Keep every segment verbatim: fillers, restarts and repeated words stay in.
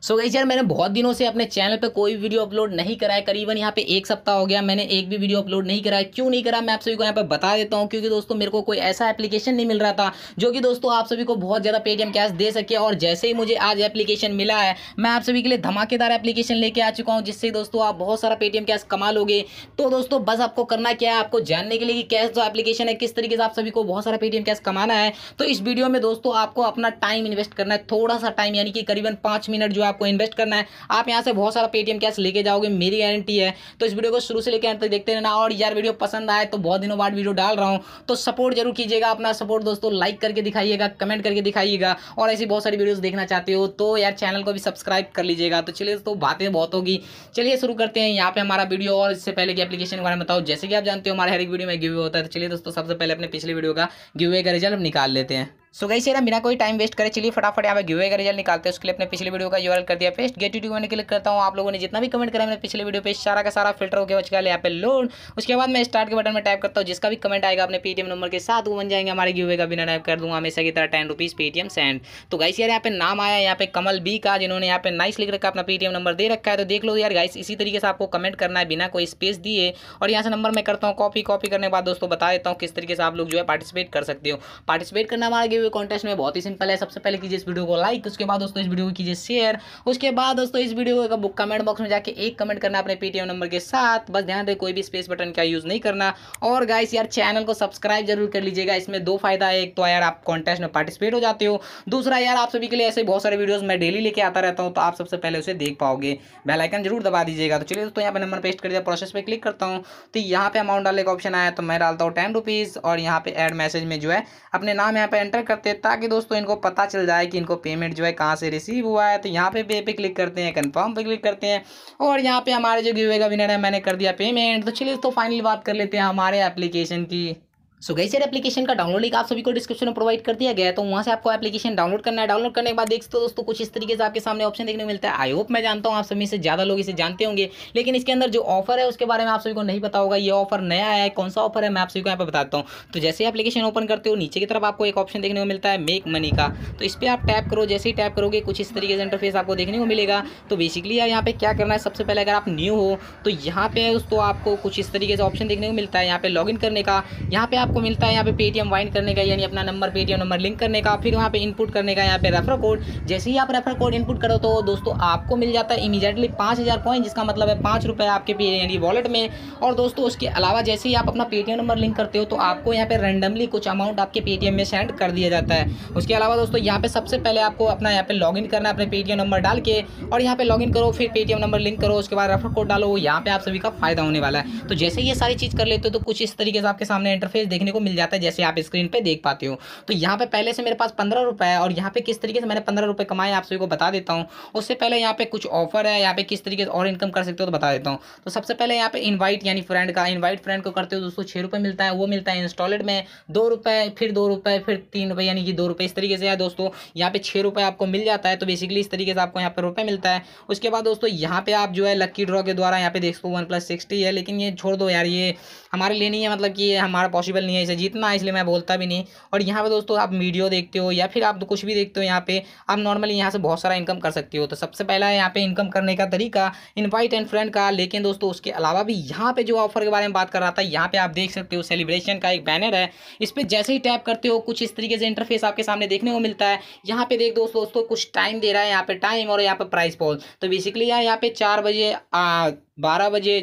सो guys यार मैंने बहुत दिनों से अपने चैनल पे कोई वीडियो अपलोड नहीं करा है। करीबन यहाँ पे एक सप्ताह हो गया मैंने एक भी वीडियो अपलोड नहीं करा है। क्यों नहीं करा मैं आप सभी को यहाँ पे बता देता हूँ, क्योंकि दोस्तों मेरे को कोई ऐसा एप्लीकेशन नहीं मिल रहा था जो कि दोस्तों आप सभी को बहुत ज़्यादा पेटीएम कैश दे सके। और जैसे ही मुझे आज एप्लीकेशन मिला है मैं आप सभी के लिए धमाकेदार एप्लीकेशन लेके आ चुका हूँ, जिससे दोस्तों आप बहुत सारा पेटीएम कैश कमा लोगे। तो दोस्तों बस आपको करना क्या है, आपको जानने के लिए कि कैश जो एप्लीकेशन है किस तरीके से आप सभी को बहुत सारा पेटीएम कैश कमाना है। तो इस वीडियो में दोस्तों आपको अपना टाइम इन्वेस्ट करना है, थोड़ा सा टाइम यानी कि करीबन पाँच मिनट जो आपको इन्वेस्ट करना है। आप यहां से बहुत सारा पेटीएम कैश लेके जाओगे, मेरी गारंटी है। तो इस वीडियो को शुरू से लेकर अंत तक देखते रहना। और यार वीडियो पसंद आए तो बहुत दिनों बाद वीडियो डाल रहा हूं तो सपोर्ट जरूर कीजिएगा। अपना सपोर्ट दोस्तों लाइक करके दिखाइएगा, कमेंट करके दिखाइएगा। और ऐसी बहुत सारी वीडियोस देखना चाहते हो तो यार चैनल को भी सब्सक्राइब कर लीजिएगा। तो चलिए दोस्तों बातें बहुत होगी, चलिए शुरू करते हैं यहाँ पे हमारा वीडियो। और इससे पहले की एप्लीकेशन के बारे में बताओ, जैसे कि आप जानते हो हमारे हर एक वीडियो में गिव अवे होता है। तो चलिए दोस्तों सबसे पहले अपने पिछले वीडियो का गिव अवे का रिजल्ट निकाल लेते हैं। सो गाइस यार बिना कोई टाइम वेस्ट करे चलिए फटाफट यहाँ पे गिव अवे का रिजल्ट निकालते हैं। उसके लिए अपने पिछले वीडियो का यूआरएल कर दिया पेस्ट, गेट यूट्यूब में क्लिक करता हूँ। आप लोगों ने जितना भी कमेंट करा मैंने पिछले वीडियो पे सारा का सारा फिल्टर होकर बच गया यहाँ पे लोड। उसके बाद मैं स्टार्ट के बटन में टाइप करता हूँ, जिसका भी कमेंट आएगा अपने पेटीएम नंबर के साथ वो बन जाएंगे हमारे गिव अवे का। बिना टाइप कर दूंगा हमेशा की तरह टेन रुपीज़ पेटीएम सेंड। तो गाइस यार यहाँ पे नाम आया यहाँ पे कमल बी का, जिन्होंने यहाँ पे नाइस लिख रखा अपना पेटीएम नंबर दे रखा है। तो देख लो यार गाइस इसी तरीके से आपको कमेंट करना है बिना कोई स्पेस दिए। और यहाँ से नंबर मैं करता हूँ कॉपी। कॉपी करने के बाद दोस्तों बता देता हूँ किस तरीके से आप लोग जो है पार्टिसिपेट कर सकते हो। पार्टिसिपेट करना हमारे गिव अवे कॉन्टेस्ट में बहुत ही सिंपल है। सबसे पहले कीजिए इस वीडियो को लाइक, उसके बाद दोस्तों इस वीडियो को कीजिए शेयर। उसके बाद दोस्तों इस वीडियो का कमेंट बॉक्स में जाके एक कमेंट करना अपने पेटीएम नंबर के साथ। बस ध्यान रहे कोई भी स्पेस बटन का यूज नहीं करना। और गाइस यार चैनल को सब्सक्राइब जरूर कर लीजिएगा। इसमें दो फायदा है, एक तो यार आप कॉन्टेस्ट में पार्टिसिपेट हो जाते हो, दूसरा यार आप सभी के लिए ऐसे बहुत सारे वीडियोस मैं डेली लेके आता रहता हूँ तो आप सबसे पहले उसे देख पाओगे। बेल आइकन जरूर दबा दीजिएगा। तो चलिए दोस्तों यहाँ पे नंबर पेस्ट कर दिया, प्रोसेस पे क्लिक करता हूँ तो यहाँ पे अमाउंट डालने का ऑप्शन आया तो मैं डालता हूँ टेन रुपीज़। और यहाँ पे ऐड मैसेज में जो है अपने नाम यहाँ पे एंटर करते हैं ताकि दोस्तों इनको पता चल जाए कि इनको पेमेंट जो है कहाँ से रिसीव हुआ है। तो यहाँ पे पे पे क्लिक करते हैं, कंफर्म पे क्लिक करते हैं। और यहाँ पे हमारे जो गिव अवे का विनर है मैंने कर दिया पेमेंट। तो चलिए तो फाइनली बात कर लेते हैं हमारे एप्लीकेशन की। सो गाइस यार एप्लीकेशन का डाउनलोड लिंक आप सभी को डिस्क्रिप्शन में प्रोवाइड कर दिया गया है, तो वहाँ से आपको एप्लीकेशन डाउनलोड करना है। डाउनलोड करने के बाद देखते हो दोस्तों कुछ इस तरीके से आपके सामने ऑप्शन देखने को मिलता है। आई होप मैं जानता हूँ आप सभी से ज़्यादा लोग इसे जानते होंगे, लेकिन इसके अंदर जो ऑफर है उसके बारे में आप सभी को नहीं पता होगा। ये ऑफर नया है, कौन सा ऑफर है मैं आप सभी को यहाँ पे बताता हूँ। तो जैसे एप्लीकेशन ओपन करते हो नीचे की तरफ आपको एक ऑप्शन देखने को मिलता है मेक मनी का। तो इस पर आप टैप करो, जैसे ही टैप करोगे कुछ इस तरीके से इंटरफेस आपको देखने को मिलेगा। तो बेसिकली यार यहाँ पे क्या करना है, सबसे पहले अगर आप न्यू हो तो यहाँ पे दोस्तों आपको कुछ इस तरीके से ऑप्शन देखने को मिलता है। यहाँ पे लॉगिन करने का, यहाँ पे आपको मिलता है यहाँ पे पेटीएम वाइंड करने का, यानी अपना नंबर पेटीएम नंबर लिंक करने का। फिर वहाँ पे इनपुट करने का, यहाँ पे रेफर कोड। जैसे ही आप रेफर कोड इनपुट करो तो दोस्तों आपको मिल जाता है इमीडिएटली पाँच हज़ार कॉइन, जिसका मतलब है पाँच रुपये आपके पे यानी वॉलेट में। और दोस्तों उसके अलावा जैसे ही आप अपना पेटीएम नंबर लिंक करते हो तो आपको यहाँ पे रैंडमली कुछ अमाउंट आपके पेटीएम में सेंड कर दिया जाता है। उसके अलावा दोस्तों यहाँ पे सबसे पहले आपको अपना यहाँ पे लॉगिन करना है अपने पेटीएम नंबर डाल के। और यहाँ पे लॉगिन करो, फिर पेटीएम नंबर लिंक करो, उसके बाद रेफर कोड डालो। यहाँ पे आप सभी का फायदा होने वाला है। तो जैसे ये सारी चीज़ कर लेते हो तो कुछ इस तरीके से आपके सामने इंटरफेस देखने को मिल जाता है, जैसे आप स्क्रीन पे देख पाते हो। तो यहाँ पे पहले से मेरे पास पंद्रह रुपए है और यहाँ पे किस तरीके से मैंने पंद्रह रुपए कमाए आप सभी को बता देता हूँ। उससे पहले यहाँ पे कुछ ऑफर है, यहाँ पे किस तरीके से और इनकम कर सकते हो तो बता देता हूँ। तो सबसे पहले यहाँ पे इनवाइट यानी फ्रेंड का, इनवाइट फ्रेंड को करते हो दोस्तों छः रुपये मिलता है, वो मिलता है इंस्टॉलेट में दो रुपये, फिर दो रुपये, फिर तीन रुपये, यानी कि दो रुपये। इस तरीके से है दोस्तों यहाँ पे छः रुपये आपको मिल जाता है। तो बेसिकली इस तरीके से आपको यहाँ पे रुपये मिलता है। उसके बाद दोस्तों यहाँ पे आप जो है लक्की ड्रॉ के द्वारा यहाँ पे देखते हो वन प्लस सिक्सटी है, लेकिन ये छोड़ दो यार, ये हमारे लिए नहीं है, मतलब कि ये हमारा पॉसिबल नहीं है इसे जीतना, इसलिए मैं बोलता भी नहीं। और यहाँ पे दोस्तों आप वीडियो देखते हो या फिर आप कुछ भी देखते हो, यहाँ पे आप नॉर्मली यहाँ से बहुत सारा इनकम कर सकते हो। तो सबसे पहला है यहाँ पे इनकम करने का तरीका इनवाइट एंड फ्रेंड का। लेकिन दोस्तों उसके अलावा भी यहाँ पे जो ऑफर के बारे में बात कर रहा था, यहाँ पे आप देख सकते हो सेलिब्रेशन का एक बैनर है। इस पर जैसे ही टैप करते हो कुछ इस तरीके से इंटरफेस आपके सामने देखने को मिलता है। यहाँ पे देख दोस्तों दोस्तों कुछ टाइम दे रहा है, यहाँ पे टाइम और यहाँ पे प्राइस पॉल। तो बेसिकली यार यहाँ पे चार बजे बारह बजे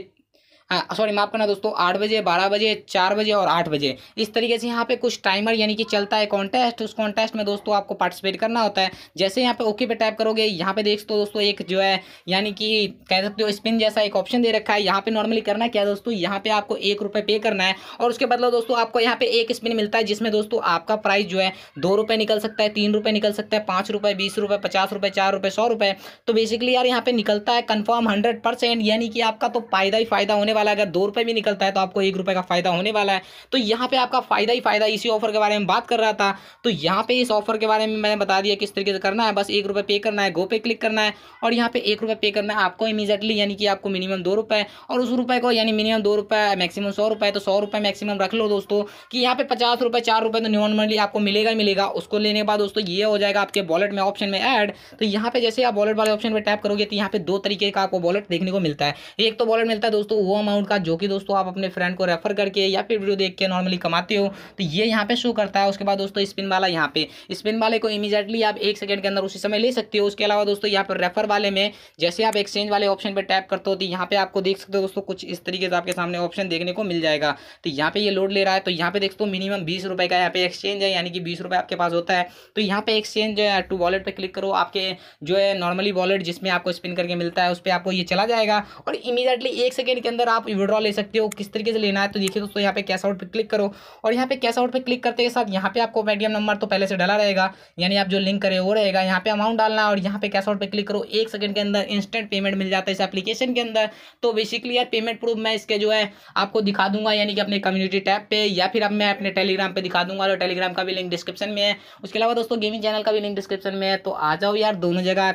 सॉरी माफ करना दोस्तों आठ बजे, बारह बजे, चार बजे और आठ बजे, इस तरीके से यहाँ पे कुछ टाइमर यानी कि चलता है कॉन्टेस्ट। उस कॉन्टेस्ट में दोस्तों आपको पार्टिसिपेट करना होता है। जैसे यहाँ पे ओके पे टैप करोगे, यहाँ पे देख तो दोस्तों एक जो है यानी कि कह सकते हो स्पिन जैसा एक ऑप्शन दे रखा है। यहाँ पे नॉर्मली करना क्या है दोस्तों, यहाँ पे आपको एक रुपये पे करना है और उसके बदले दोस्तों आपको यहाँ पे एक स्पिन मिलता है, जिसमें दोस्तों आपका प्राइस जो है दो रुपये निकल सकता है, तीन रुपये निकल सकता है, पाँच रुपये, बीस रुपये, पचास रुपये, चार रुपये, सौ रुपये। तो बेसिकली यार यहाँ पे निकलता है कन्फर्म हंड्रेड परसेंट, यानी कि आपका तो फायदा ही फायदा होने वाला है। अगर दो रुपये भी निकलता है तो आपको एक रुपये का फायदा होने वाला है। तो यहाँ पे आपका फायदा ही फायदा। इसी ऑफर के बारे में बात कर रहा था, तो यहाँ पे इस ऑफर के बारे में मैंने बता दिया किस तरीके से करना है। बस एक रुपये पे करना है, गो पे क्लिक करना है और यहाँ पे एक रुपये पे करना है आपको इमीडिएटली, यानी कि आपको मिनिमम दो रुपये और उस रुपये को, यानी मिनिमम दो रुपये मैक्सिमम सौ रुपये, तो सौ रुपये मैक्सिमम रख लो दोस्तों कि यहाँ पे पचास रुपये चार रुपये तो नॉर्मली आपको मिलेगा ही मिलेगा। उसको लेने के बाद दोस्तों ये हो जाएगा आपके वॉलेट में ऑप्शन में ऐड। तो यहाँ पे जैसे आप वॉलेट वाले ऑप्शन पे टैप करोगे तो यहाँ पे दो तरीके का आपको वॉलेट देखने को मिलता है। एक तो वॉलेट मिलता है दोस्तों वो अमाउंट का जो कि दोस्तों आप अपने फ्रेंड को रेफर करके या फिर वीडियो देख के नॉर्मली कमाते हो, तो ये यहाँ पे शो करता है। उसके बाद दोस्तों स्पिन वाला, यहाँ पे स्पिन वाले को इमीडिएटली आप एक सेकंड के अंदर उसी समय ले सकते हो। उसके अलावा दोस्तों यहाँ पर रेफर वाले में जैसे आप एक्सचेंज वाले ऑप्शन पर टैप करते हो तो यहाँ पे आपको देख सकते हो दोस्तों कुछ इस तरीके से आपके सामने ऑप्शन देखने को मिल जाएगा। तो यहाँ पे ये लोड ले रहा है, तो यहाँ पे देखते हो मिनिमम बीस रुपए का यहाँ पे एक्सचेंज है, यानी कि बीस रुपए आपके पास होता है। तो यहाँ पे एक्सचेंज टू वॉलेट पे क्लिक करो, आपके जो है नॉर्मली वॉलेट जिसमें आपको स्पिन करके मिलता है उस पर आपको ये चला जाएगा और इमीडिएटली एक सेकंड के अंदर आप विड्रॉ ले सकते हो। किस तरीके से लेना है तो देखिए दोस्तों, यहाँ पे कैश आउट पे क्लिक करो और यहाँ पे कैश आउट पे क्लिक करते के साथ यहाँ पे आपको पेटीएम नंबर तो पहले से डाला रहेगा, यानी आप जो लिंक करे वो रहेगा। यहाँ पे अमाउंट डालना और यहाँ पे कैश आउट पे क्लिक करो, एक सेकंड के अंदर इंस्टेंट पेमेंट मिल जाता है इस एप्लीकेशन के अंदर। तो बेसिकली यार पेमेंट प्रूफ मैं इसके जो है आपको दिखा दूंगा, यानी कि अपने कम्युनिटी टैब पे या फिर अब मैं अपने टेलीग्राम पे दिखा दूंगा, और टेलीग्राम का भी लिंक डिस्क्रिप्शन में है। उसके अलावा दोस्तों गेमिंग चैनल का भी लिंक डिस्क्रिप्शन में है, तो आ जाओ यार, दोनों जगह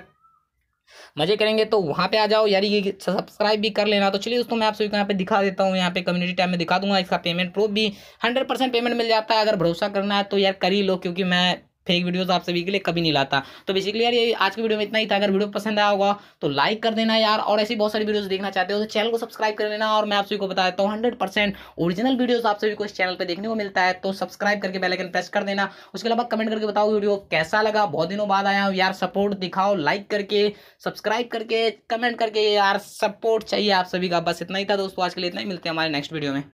मजे करेंगे तो वहाँ पे आ जाओ यार। ये सब्सक्राइब भी कर लेना। तो चलिए दोस्तों मैं आप सभी को यहाँ पे दिखा देता हूँ, यहाँ पे कम्युनिटी टैब में दिखा दूंगा। इसका पेमेंट प्रूफ भी हंड्रेड परसेंट पेमेंट मिल जाता है। अगर भरोसा करना है तो यार कर ही लो, क्योंकि मैं फेक वीडियोस आप सभी के लिए कभी नहीं लाता। तो बेसिकली यार ये आज की वीडियो में इतना ही था। अगर वीडियो पसंद आया होगा तो लाइक कर देना यार, और ऐसी बहुत सारी वीडियोस देखना चाहते हो तो चैनल को सब्सक्राइब कर लेना। और मैं आप सभी को बता देता हूँ हंड्रेड परसेंट ओरिजिनल वीडियोस आप सभी को इस चैनल पे देखने को मिलता है, तो सब्सक्राइब करके बेल आइकन प्रेस कर देना। उसके अलावा कमेंट करके बताओ वीडियो कैसा लगा। बहुत दिनों बाद आया हूँ यार, सपोर्ट दिखाओ, लाइक करके, सब्सक्राइब करके, कमेंट करके, यार सपोर्ट चाहिए आप सभी का। बस इतना ही था दोस्तों आज के लिए, इतना ही। मिलते हैं हमारे नेक्स्ट वीडियो में।